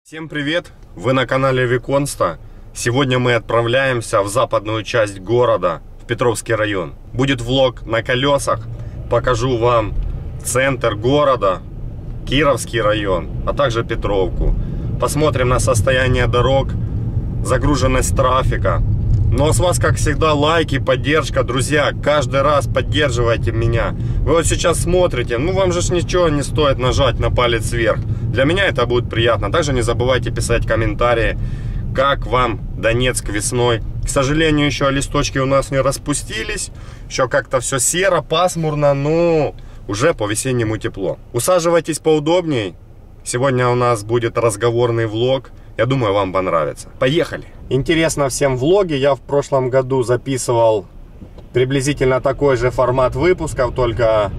Всем привет! Вы на канале Виконста. Сегодня мы отправляемся в западную часть города, в Петровский район. Будет влог на колесах. Покажу вам центр города, Кировский район, а также Петровку. Посмотрим на состояние дорог, загруженность трафика. Но с вас, как всегда, лайки, поддержка. Друзья, каждый раз поддерживайте меня. Вы вот сейчас смотрите, вам же ничего не стоит нажать на палец вверх. Для меня это будет приятно. Также не забывайте писать комментарии, как вам Донецк весной. К сожалению, еще листочки у нас не распустились. Еще как-то все серо, пасмурно, но уже по-весеннему тепло. Усаживайтесь поудобней. Сегодня у нас будет разговорный влог. Я думаю, вам понравится. Поехали! Интересно всем влоги. Я в прошлом году записывал приблизительно такой же формат выпусков, только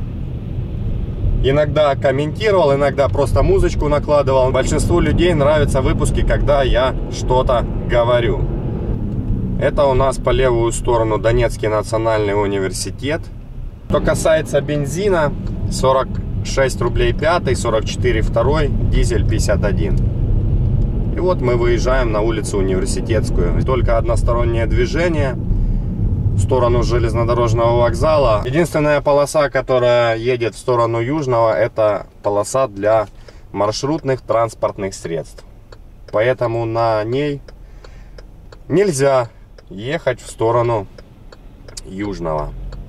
иногда комментировал, иногда просто музычку накладывал. Большинству людей нравятся выпуски, когда я что-то говорю. Это у нас по левую сторону Донецкий национальный университет. Что касается бензина, 46 рублей 5, 44 2, дизель 51. И вот мы выезжаем на улицу Университетскую. Только одностороннее движение в сторону железнодорожного вокзала. Единственная полоса, которая едет в сторону Южного, это полоса для маршрутных транспортных средств. Поэтому на ней нельзя ехать в сторону Южного.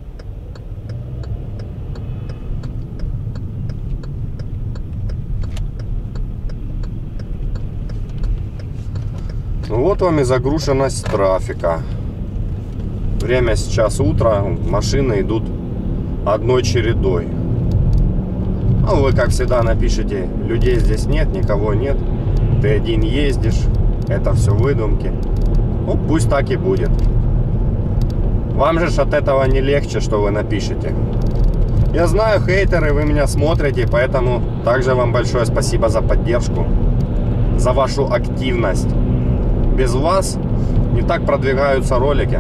Вот вам и загруженность трафика. Время сейчас утро, машины идут одной чередой. Ну, вы, как всегда, напишите: людей здесь нет, никого нет, ты один ездишь, это все выдумки. Ну, пусть так и будет. Вам же от этого не легче, что вы напишете. Я знаю, хейтеры, вы меня смотрите, поэтому также вам большое спасибо за поддержку, за вашу активность. Без вас не так продвигаются ролики.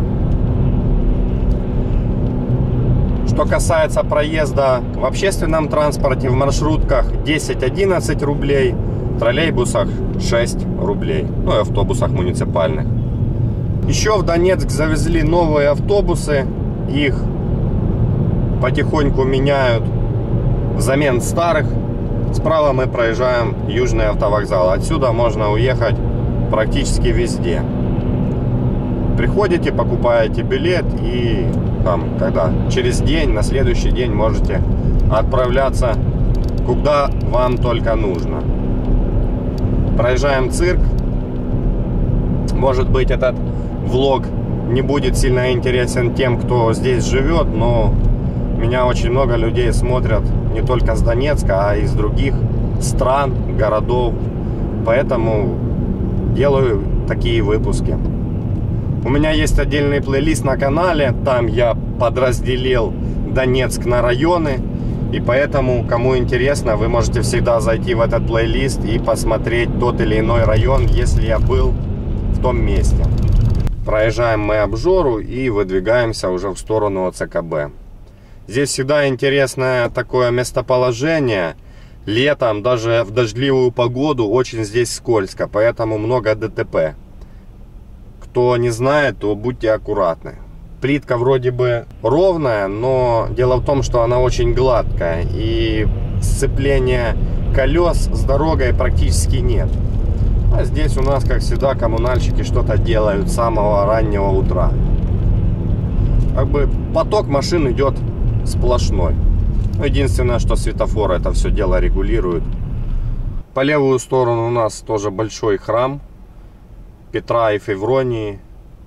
Что касается проезда в общественном транспорте, в маршрутках 10-11 рублей, в троллейбусах 6 рублей, ну и автобусах муниципальных. Еще в Донецк завезли новые автобусы, их потихоньку меняют взамен старых. Справа мы проезжаем Южный автовокзал, отсюда можно уехать практически везде. Приходите, покупаете билет и там, когда через день, на следующий день можете отправляться куда вам только нужно. Проезжаем цирк. Может быть, этот влог не будет сильно интересен тем, кто здесь живет, но меня очень много людей смотрят не только с Донецка, а и из других стран, городов. Поэтому делаю такие выпуски. У меня есть отдельный плейлист на канале. Там я подразделил Донецк на районы. И поэтому, кому интересно, вы можете всегда зайти в этот плейлист и посмотреть тот или иной район, если я был в том месте. Проезжаем мы обжору и выдвигаемся уже в сторону ОЦКБ. Здесь всегда интересное такое местоположение. Летом, даже в дождливую погоду, очень здесь скользко, поэтому много ДТП. Кто не знает, то будьте аккуратны. Плитка вроде бы ровная, но дело в том, что она очень гладкая, и сцепления колес с дорогой практически нет. А здесь у нас, как всегда, коммунальщики что-то делают с самого раннего утра. Как бы поток машин идет сплошной. Единственное, что светофор это все дело регулирует. По левую сторону у нас тоже большой храм Петра и Февронии.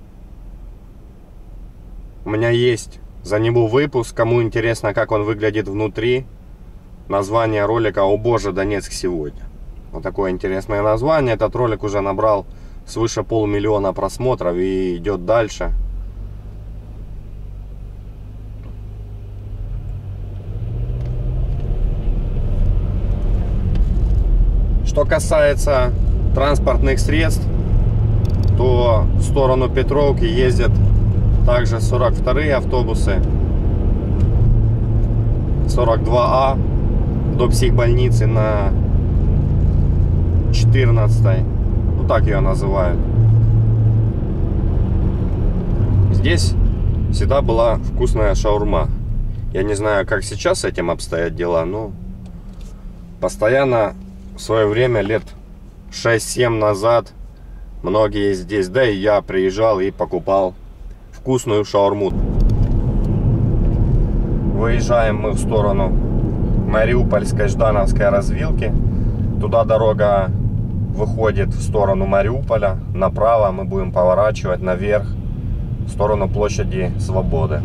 У меня есть за него выпуск. Кому интересно, как он выглядит внутри, название ролика «О Боже, Донецк сегодня». Вот такое интересное название. Этот ролик уже набрал свыше 500 000 просмотров и идет дальше. Что касается транспортных средств, то в сторону Петровки ездят также 42-е автобусы, 42А до психбольницы на 14, ну так ее называют. Здесь всегда была вкусная шаурма. Я не знаю, как сейчас с этим обстоят дела, но постоянно в свое время, лет 6-7 назад, многие здесь, да и я приезжал и покупал вкусную шаурму. Выезжаем мы в сторону Мариупольской Ждановской развилки. Туда дорога выходит в сторону Мариуполя. Направо мы будем поворачивать наверх в сторону площади Свободы.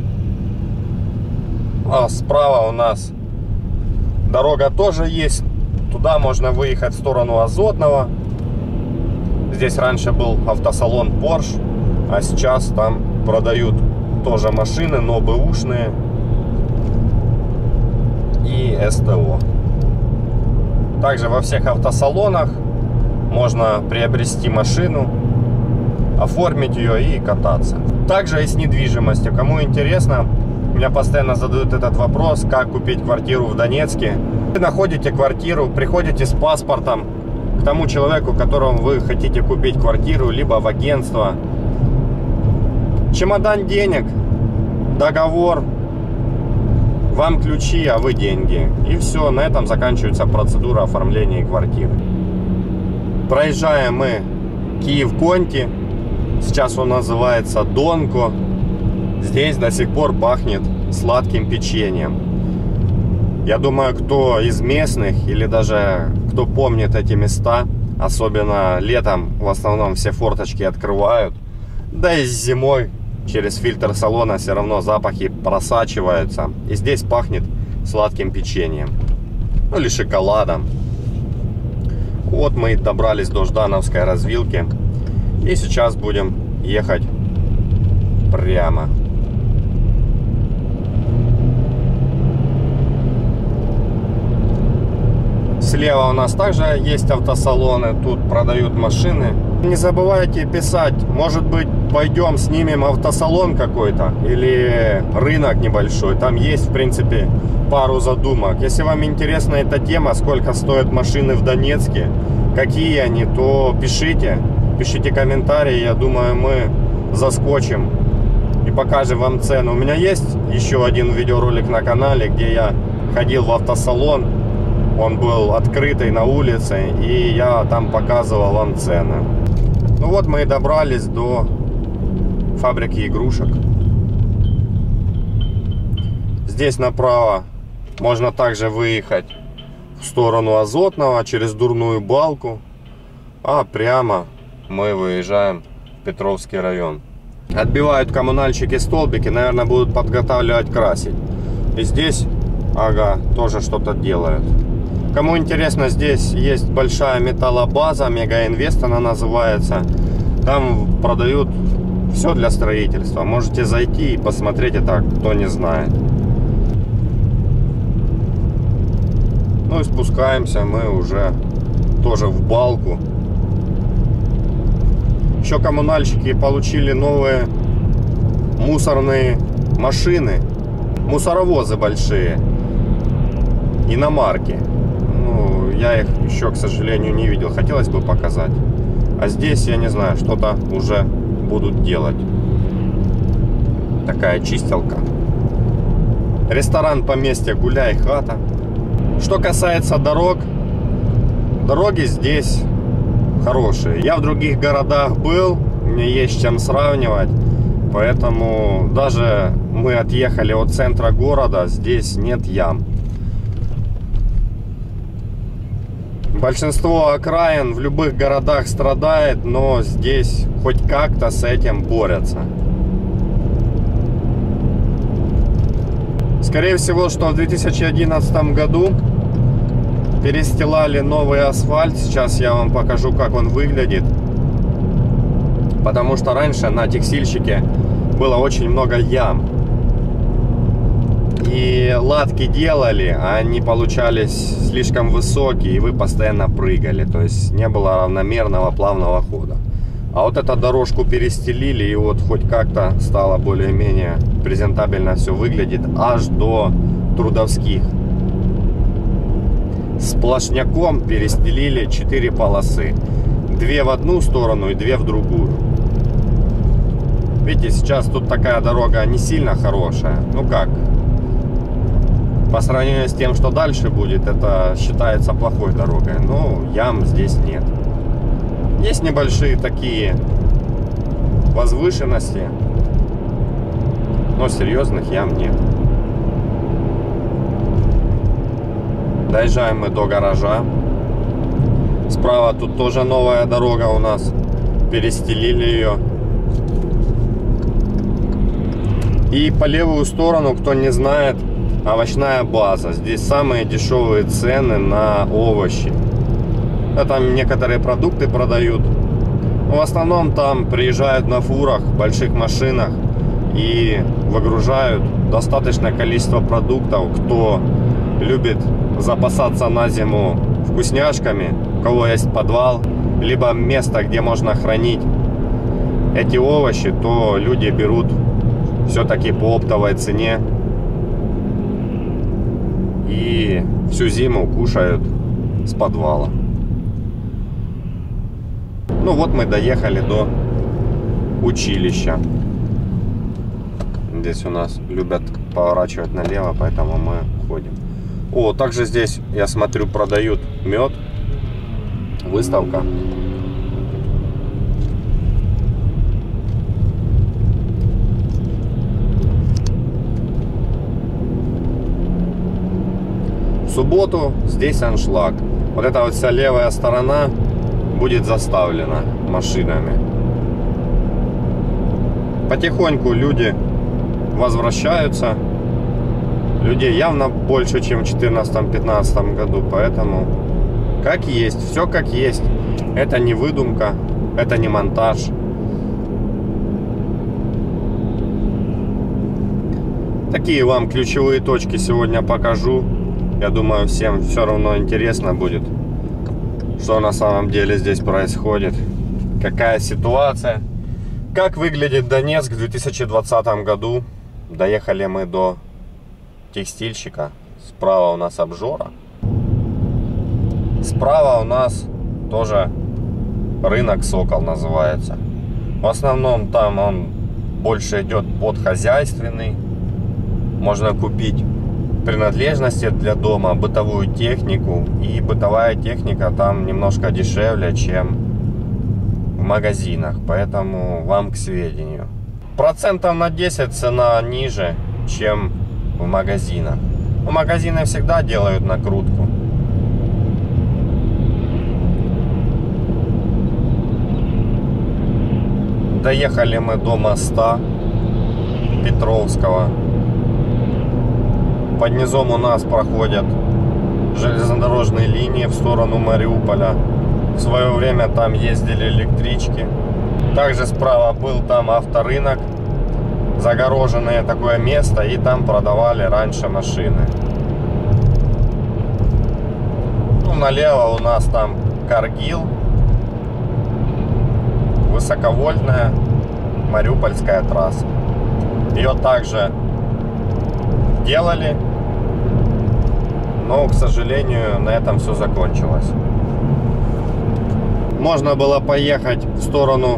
А справа у нас дорога тоже есть. Туда можно выехать в сторону Азотного. Здесь раньше был автосалон Porsche, а сейчас там продают тоже машины, но бэушные и СТО. Также во всех автосалонах можно приобрести машину, оформить ее и кататься. Также и с недвижимостью. Кому интересно, меня постоянно задают этот вопрос, как купить квартиру в Донецке. Вы находите квартиру, приходите с паспортом к тому человеку, которому вы хотите купить квартиру, либо в агентство. Чемодан денег, договор, вам ключи, а вы деньги. И все, на этом заканчивается процедура оформления квартиры. Проезжаем мы Киев-Конти. Сейчас он называется Донко. Здесь до сих пор пахнет сладким печеньем. Я думаю, кто из местных или даже кто помнит эти места, особенно летом в основном все форточки открывают, да и зимой через фильтр салона все равно запахи просачиваются. И здесь пахнет сладким печеньем, ну или шоколадом. Вот мы и добрались до Ждановской развилки. И сейчас будем ехать прямо. Слева у нас также есть автосалоны, тут продают машины. Не забывайте писать, может быть, пойдем снимем автосалон какой-то или рынок небольшой. Там есть, в принципе, пару задумок. Если вам интересна эта тема, сколько стоят машины в Донецке, какие они, то пишите комментарии. Я думаю, мы заскочим и покажем вам цену. У меня есть еще один видеоролик на канале, где я ходил в автосалон. Он был открытый на улице, и я там показывал вам цены. Ну вот мы и добрались до фабрики игрушек. Здесь направо можно также выехать в сторону Азотного через Дурную Балку, а прямо мы выезжаем в Петровский район. Отбивают коммунальщики столбики, наверное, будут подготавливать, красить. И здесь, ага, тоже что-то делают. Кому интересно, здесь есть большая металлобаза, Мегаинвест она называется. Там продают все для строительства. Можете зайти и посмотреть это, кто не знает. Ну и спускаемся мы уже тоже в Балку. Еще коммунальщики получили новые мусорные машины. Мусоровозы большие. Иномарки. Я их еще, к сожалению, не видел. Хотелось бы показать. А здесь, я не знаю, что-то уже будут делать. Такая чистилка. Ресторан поместья Гуляй Хата. Что касается дорог, дороги здесь хорошие. Я в других городах был, мне есть с чем сравнивать. Поэтому даже мы отъехали от центра города, здесь нет ям. Большинство окраин в любых городах страдает, но здесь хоть как-то с этим борются. Скорее всего, что в 2011 году перестилали новый асфальт. Сейчас я вам покажу, как он выглядит. Потому что раньше на текстильщике было очень много ям. И латки делали, а они получались слишком высокие, и вы постоянно прыгали. То есть не было равномерного плавного хода. А вот эту дорожку перестелили, и вот хоть как-то стало более-менее презентабельно все выглядит аж до Трудовских. сплошняком перестелили 4 полосы. 2 в одну сторону и 2 в другую. Видите, сейчас тут такая дорога не сильно хорошая. Ну как? По сравнению с тем, что дальше будет, это считается плохой дорогой. Но ям здесь нет. Есть небольшие такие возвышенности, но серьезных ям нет. Доезжаем мы до гаража. Справа тут тоже новая дорога у нас. Перестелили ее. И по левую сторону, кто не знает, овощная база. Здесь самые дешевые цены на овощи. Там некоторые продукты продают. Но в основном там приезжают на фурах, больших машинах и выгружают достаточное количество продуктов. Кто любит запасаться на зиму вкусняшками, у кого есть подвал, либо место, где можно хранить эти овощи, то люди берут все-таки по оптовой цене и всю зиму кушают с подвала. Ну вот мы доехали до училища. Здесь у нас любят поворачивать налево, поэтому мы ходим. О, также здесь, я смотрю, продают мед. Выставка. В субботу здесь аншлаг. Вот эта вот вся левая сторона будет заставлена машинами. Потихоньку люди возвращаются. Людей явно больше, чем в 2014-2015 году. Поэтому как есть, все как есть. Это не выдумка, это не монтаж. Такие вам ключевые точки сегодня покажу. Я думаю, всем все равно интересно будет, что на самом деле здесь происходит. Какая ситуация. Как выглядит Донецк в 2020 году. Доехали мы до текстильщика. Справа у нас обжора. Справа у нас тоже рынок Сокол называется. В основном там он больше идет под хозяйственный. Можно купить принадлежности для дома, бытовую технику. И бытовая техника там немножко дешевле, чем в магазинах. Поэтому вам к сведению. Процентов на 10 цена ниже, чем в магазинах. Но магазины всегда делают накрутку. Доехали мы до моста Петровского. Под низом у нас проходят железнодорожные линии в сторону Мариуполя. В свое время там ездили электрички. Также справа был там авторынок. Загороженное такое место, и там продавали раньше машины. Ну, налево у нас там Каргил. Высоковольтная Мариупольская трасса. Ее также делали, но, к сожалению, на этом все закончилось. Можно было поехать в сторону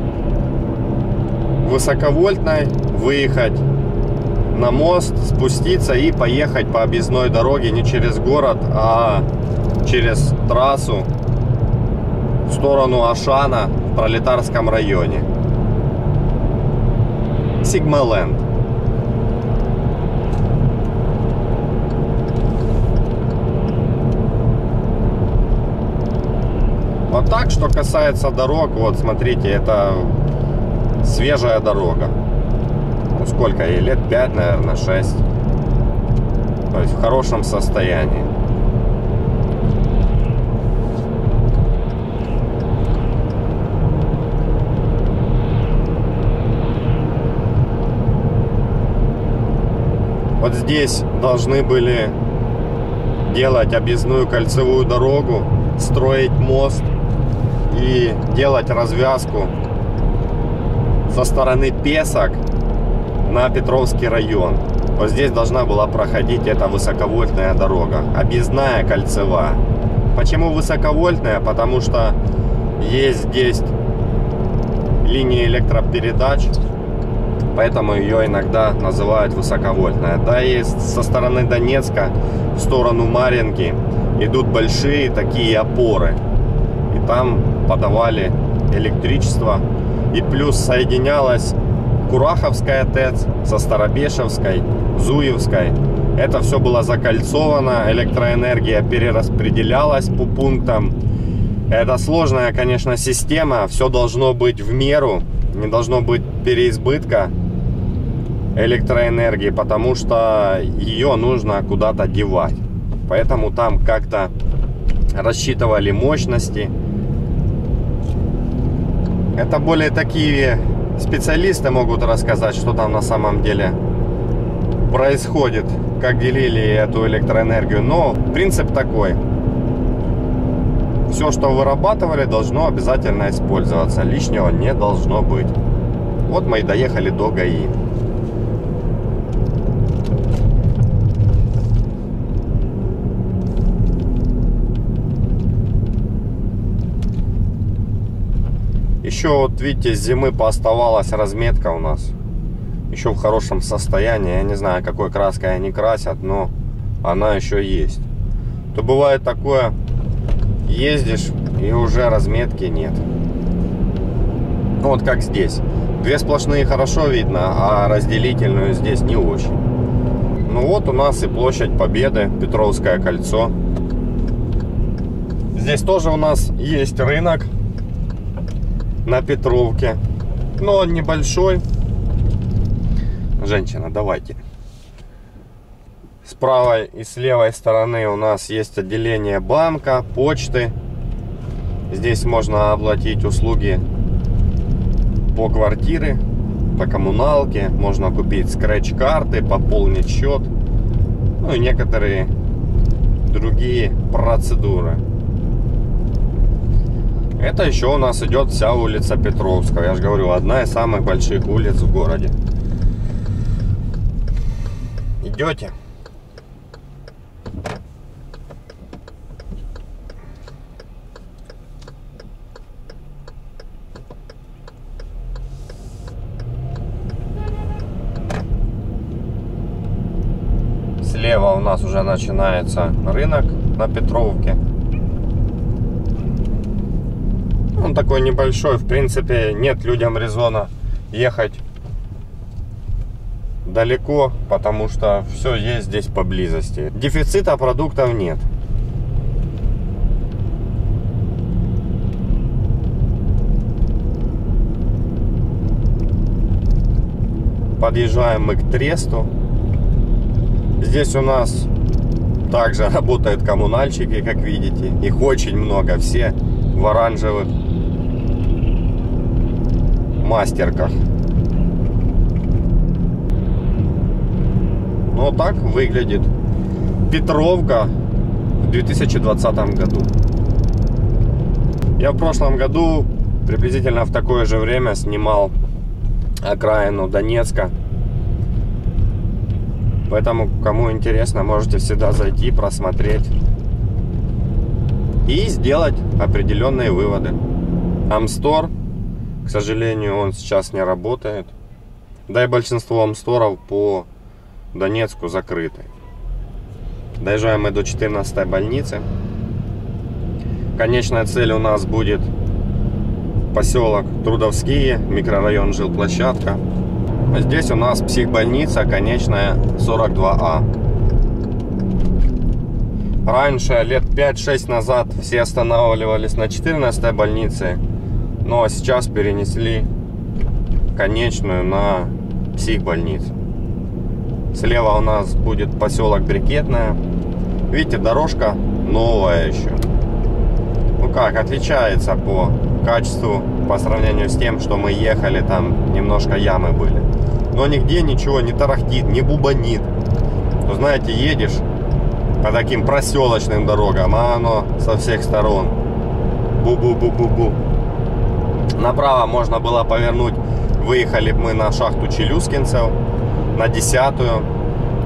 Высоковольтной, выехать на мост, спуститься и поехать по объездной дороге не через город, а через трассу в сторону Ашана в Пролетарском районе. Сигмаленд. Вот так, что касается дорог, вот смотрите, это свежая дорога. Ну, сколько ей? Лет 5, наверное, 6. То есть в хорошем состоянии. Вот здесь должны были делать объездную кольцевую дорогу, строить мост и делать развязку со стороны Песок на Петровский район. вот здесь должна была проходить эта высоковольтная дорога, объездная кольцевая. Почему высоковольтная? Потому что есть здесь линии электропередач, поэтому ее иногда называют высоковольтная. Да, и со стороны Донецка в сторону Марьинки идут большие такие опоры, и там подавали электричество, и плюс соединялась Кураховская ТЭЦ со Старобешевской, Зуевской. Это все было закольцовано, электроэнергия перераспределялась по пунктам. Это сложная, конечно, система, все должно быть в меру, не должно быть переизбытка электроэнергии, потому что ее нужно куда-то девать. Поэтому там как-то рассчитывали мощности. Это более такие специалисты могут рассказать, что там на самом деле происходит, как делили эту электроэнергию. Но принцип такой: все, что вырабатывали, должно обязательно использоваться, лишнего не должно быть. Вот мы и доехали до ГАИ. Еще вот видите, с зимы пооставалась разметка у нас. Еще в хорошем состоянии. Я не знаю, какой краской они красят, но она еще есть. То бывает такое, ездишь и уже разметки нет. Вот как здесь. Две сплошные хорошо видно, а разделительную здесь не очень. Ну вот у нас и площадь Победы, Петровское кольцо. Здесь тоже у нас есть рынок на Петровке, но он небольшой. Женщина, давайте. С правой и с левой стороны у нас есть отделение банка, почты. Здесь можно оплатить услуги по квартире, по коммуналке. Можно купить скретч-карты, пополнить счет. Ну и некоторые другие процедуры. Это еще у нас идет вся улица Петровская. Я же говорю, одна из самых больших улиц в городе. Идете? Слева у нас уже начинается рынок на Петровке. Он такой небольшой, в принципе, нет людям резона ехать далеко, потому что все есть здесь поблизости. Дефицита продуктов нет. Подъезжаем мы к Тресту. Здесь у нас также работают коммунальщики, как видите. Их очень много, все в оранжевых мастерках. Но так выглядит Петровка в 2020 году. Я в прошлом году приблизительно в такое же время снимал окраину Донецка. Поэтому, кому интересно, можете всегда зайти, просмотреть и сделать определенные выводы. Амстор, к сожалению, он сейчас не работает. Да и большинство амсторов по Донецку закрыты. Доезжаем мы до 14-й больницы. Конечная цель у нас будет поселок Трудовские, микрорайон жилплощадка. Здесь у нас психбольница, конечная 42А. Раньше, лет 5-6 назад, все останавливались на 14-й больнице, но сейчас перенесли конечную на психбольницу. Слева у нас будет поселок Брикетная. Видите, дорожка новая еще. Ну как, отличается по качеству по сравнению с тем, что мы ехали, там немножко ямы были. Но нигде ничего не тарахтит, не бубанит. Ну, знаете, едешь по таким проселочным дорогам, а оно со всех сторон. Бу-бу-бу-бу-бу. Направо можно было повернуть. Выехали мы на шахту Челюскинцев, на 10-ю.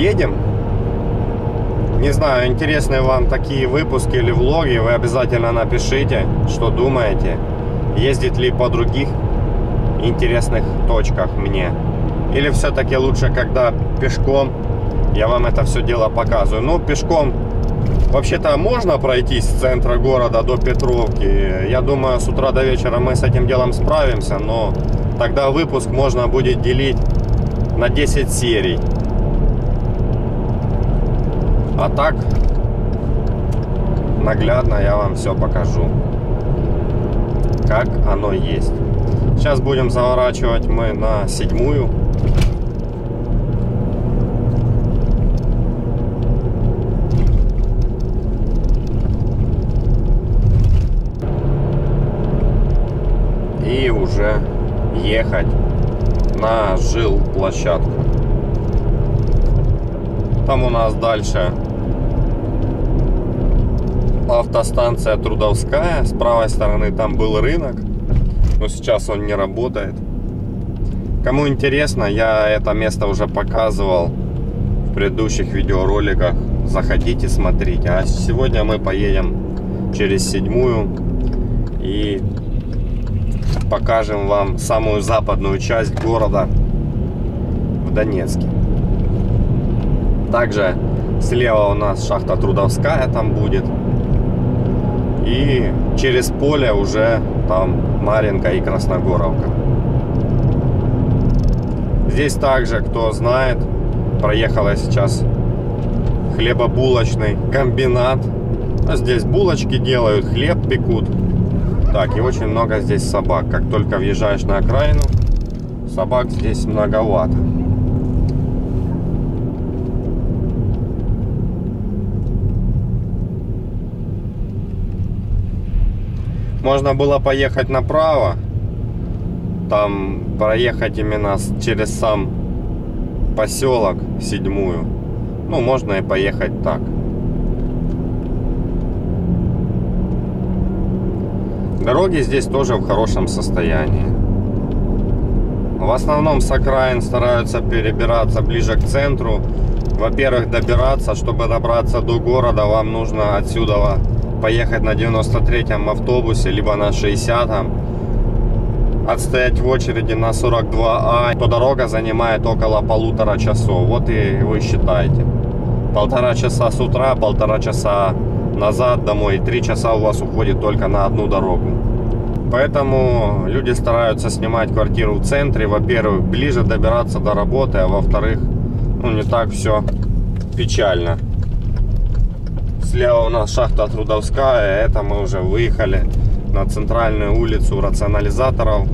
едем. Не знаю, интересны вам такие выпуски или влоги, вы обязательно напишите, что думаете. Ездить ли по других интересных точках мне. Или все-таки лучше, когда пешком я вам это все дело показываю. Ну, пешком вообще-то можно пройтись с центра города до Петровки. Я думаю, с утра до вечера мы с этим делом справимся. Но тогда выпуск можно будет делить на 10 серий. А так, наглядно я вам все покажу, как оно есть. Сейчас будем заворачивать мы на 7-ю. И уже ехать на жилплощадку. Там у нас дальше автостанция Трудовская. С правой стороны там был рынок, но сейчас он не работает. Кому интересно, я это место уже показывал в предыдущих видеороликах. Заходите, смотрите. А сегодня мы поедем через 7-ю и покажем вам самую западную часть города в Донецке. Также слева у нас шахта Трудовская там будет. И через поле уже там Марьинка и Красногоровка. Здесь также, кто знает, проехала сейчас хлебобулочный комбинат. А здесь булочки делают, хлеб пекут. Так, и очень много здесь собак. Как только въезжаешь на окраину, собак здесь многовато. Можно было поехать направо, там проехать именно через сам поселок 7-ю. Ну, можно и поехать так. Дороги здесь тоже в хорошем состоянии. В основном с окраин стараются перебираться ближе к центру. Во-первых, добираться, чтобы добраться до города, вам нужно отсюда поехать на 93-м автобусе, либо на 60-м, отстоять в очереди на 42А, то дорога занимает около 1,5 часов. Вот и вы считаете. 1,5 часа с утра, 1,5 часа назад домой, 3 часа у вас уходит только на одну дорогу. Поэтому люди стараются снимать квартиру в центре. Во-первых, ближе добираться до работы, а во-вторых, ну, не так все печально. Слева у нас шахта Трудовская, это мы уже выехали на центральную улицу рационализаторов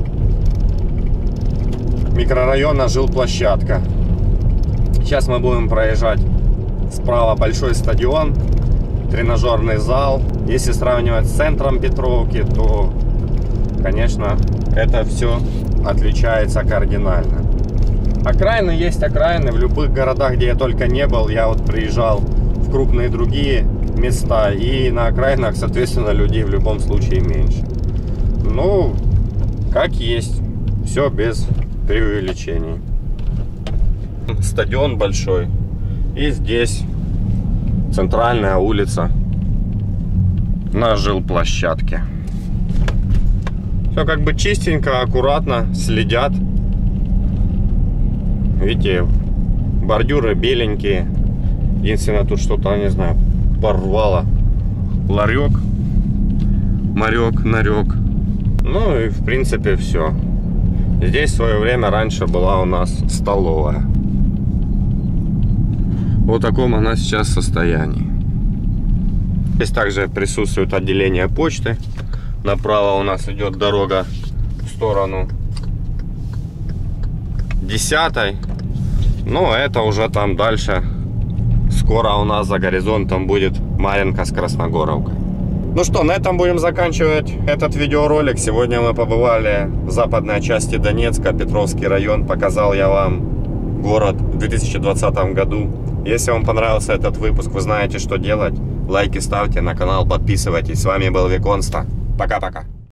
микрорайона Жилплощадка. Сейчас мы будем проезжать справа большой стадион, тренажерный зал. Если сравнивать с центром Петровки, то, конечно, это все отличается кардинально. Окраины есть окраины. В любых городах, где я только не был, я вот приезжал в крупные другие места, и на окраинах, соответственно, людей в любом случае меньше. Ну, как есть, все без преувеличений. Стадион большой, и здесь центральная улица на жилплощадке. Все как бы чистенько, аккуратно, следят. Видите, бордюры беленькие. Единственное, тут что-то, не знаю, порвало. Ларек, морек, нарек. Ну и в принципе все. Здесь в свое время раньше была у нас столовая. Вот в таком она сейчас состоянии. Здесь также присутствует отделение почты. Направо у нас идет дорога в сторону 10-й. Но это уже там дальше. Скоро у нас за горизонтом будет Марьинка с Красногоровкой. Ну что, на этом будем заканчивать этот видеоролик. Сегодня мы побывали в западной части Донецка, Петровский район. Показал я вам город в 2020 году. Если вам понравился этот выпуск, вы знаете, что делать. Лайки ставьте, на канал подписывайтесь. С вами был Виконста. Пока-пока.